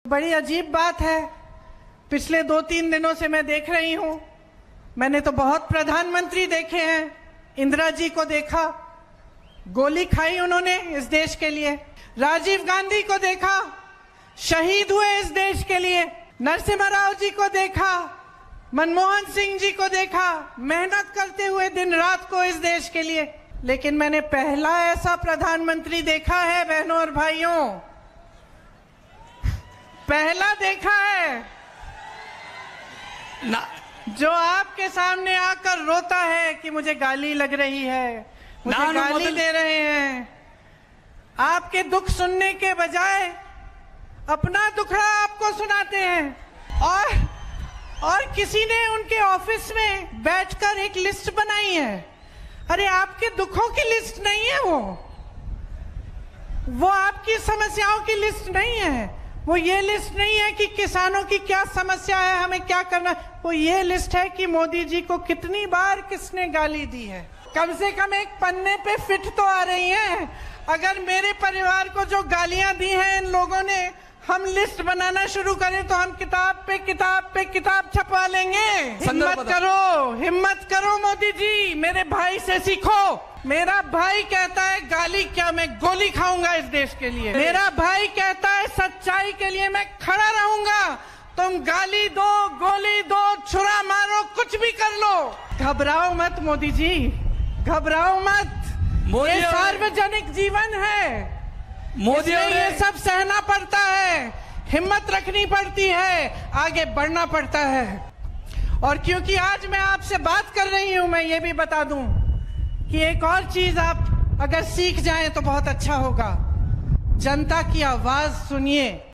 बड़ी अजीब बात है, पिछले 2-3 दिनों से मैं देख रही हूं, मैंने तो बहुत प्रधानमंत्री देखे हैं। इंदिरा जी को देखा, गोली खाई उन्होंने इस देश के लिए। राजीव गांधी को देखा, शहीद हुए इस देश के लिए। नरसिम्हा राव जी को देखा, मनमोहन सिंह जी को देखा, मेहनत करते हुए दिन रात को इस देश के लिए। लेकिन मैंने पहला ऐसा प्रधानमंत्री देखा है बहनों और भाइयों, पहला देखा है ना, जो आपके सामने आकर रोता है कि मुझे गाली लग रही है, मुझे गाली दे रहे हैं। आपके दुख सुनने के बजाय अपना दुखड़ा आपको सुनाते हैं। और किसी ने उनके ऑफिस में बैठकर एक लिस्ट बनाई है। अरे आपके दुखों की लिस्ट नहीं है वो आपकी समस्याओं की लिस्ट नहीं है। वो ये लिस्ट नहीं है कि किसानों की क्या समस्या है, हमें क्या करना। वो ये लिस्ट है कि मोदी जी को कितनी बार किसने गाली दी है। कम से कम एक पन्ने पे फिट तो आ रही है। अगर मेरे परिवार को जो गालियां दी हैं इन लोगों ने, हम लिस्ट बनाना शुरू करें तो हम किताब पे किताब छपवा लेंगे। हिम्मत करो मोदी जी, मेरे भाई से सीखो। मेरा भाई कहता है गाली क्या, मैं गोली खाऊंगा इस देश के लिए। मेरा भाई कहता है सच्चाई के लिए मैं खड़ा रहूंगा। तुम गाली दो, गोली दो, छुरा मारो, कुछ भी कर लो, घबराओ मत मोदी जी, घबराओ मत। ये सार्वजनिक जीवन है, मोदी ये सब सहना पड़ता है, हिम्मत रखनी पड़ती है, आगे बढ़ना पड़ता है। और क्योंकि आज मैं आपसे बात कर रही हूं, मैं ये भी बता दूं कि एक और चीज आप अगर सीख जाएं तो बहुत अच्छा होगा। जनता की आवाज सुनिए।